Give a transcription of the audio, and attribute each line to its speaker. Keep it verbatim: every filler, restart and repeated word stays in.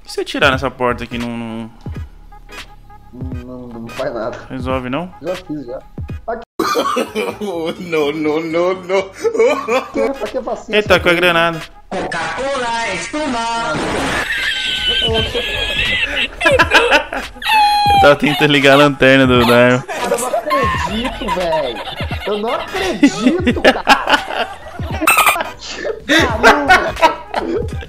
Speaker 1: E se eu tirar nessa porta aqui, não... Não,
Speaker 2: não, não faz nada.
Speaker 1: Resolve, não?
Speaker 2: Já fiz, já. Aqui.
Speaker 3: Não, não, não, não.
Speaker 2: Aqui é vacilo.
Speaker 1: Ele tá com a granada.
Speaker 3: Coca-Cola, espuma.
Speaker 1: Eu tava tentando ligar a lanterna do da arma.
Speaker 2: Cara, eu não acredito, velho. Eu não acredito, cara. Caramba.